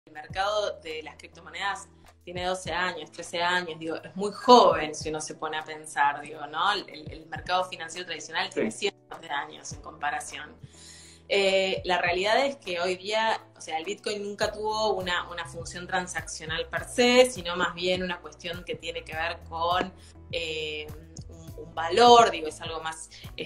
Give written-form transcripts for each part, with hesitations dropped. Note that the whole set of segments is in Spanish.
El mercado de las criptomonedas tiene 12 años, 13 años, digo, es muy joven si uno se pone a pensar, digo, ¿no? El mercado financiero tradicional tiene cientos de años en comparación. La realidad es que hoy día, o sea, el Bitcoin nunca tuvo una función transaccional per se, sino más bien una cuestión que tiene que ver con un valor, digo, es algo más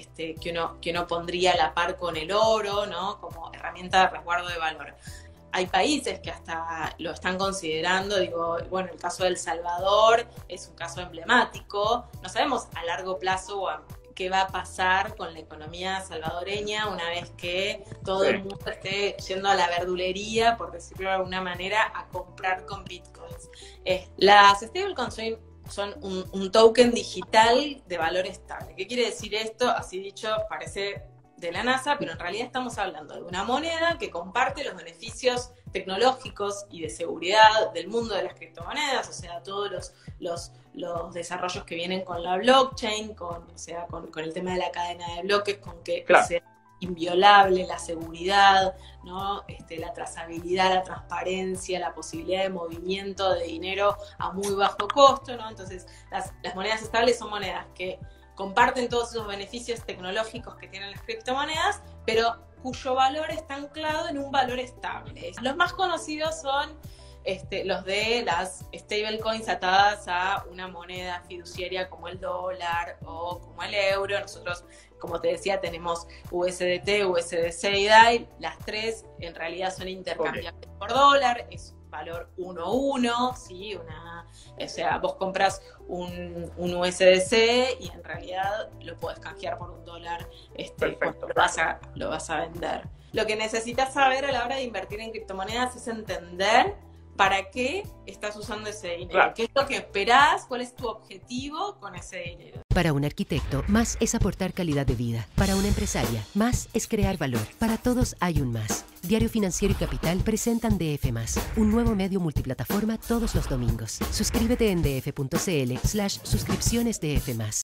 que uno pondría a la par con el oro, ¿no? Como herramienta de resguardo de valor. Hay países que hasta lo están considerando, digo, bueno, el caso de El Salvador es un caso emblemático. No sabemos a largo plazo qué va a pasar con la economía salvadoreña una vez que todo el mundo esté yendo a la verdulería, por decirlo de alguna manera, a comprar con bitcoins. Las stablecoins son un token digital de valor estable. ¿Qué quiere decir esto? Así dicho, parece de la NASA, pero en realidad estamos hablando de una moneda que comparte los beneficios tecnológicos y de seguridad del mundo de las criptomonedas, o sea, todos los desarrollos que vienen con la blockchain, con el tema de la cadena de bloques, con que sea inviolable la seguridad, ¿no? La trazabilidad, la transparencia, la posibilidad de movimiento de dinero a muy bajo costo, ¿no? Entonces, las monedas estables son monedas que comparten todos esos beneficios tecnológicos que tienen las criptomonedas, pero cuyo valor está anclado en un valor estable. Los más conocidos son los de las stablecoins atadas a una moneda fiduciaria como el dólar o como el euro. Nosotros, como te decía, tenemos USDT, USDC y DAI. Las tres en realidad son intercambiables por dólar. Es valor 1-1, ¿sí? O sea, vos compras un USDC y en realidad lo podés canjear por un dólar cuando lo vas a vender. Lo que necesitas saber a la hora de invertir en criptomonedas es entender para qué estás usando ese dinero, qué es lo que esperás, cuál es tu objetivo con ese dinero. Para un arquitecto, más es aportar calidad de vida. Para una empresaria, más es crear valor. Para todos hay un más. Diario Financiero y Capital presentan DF+, un nuevo medio multiplataforma todos los domingos. Suscríbete en df.cl/suscripciones DF+.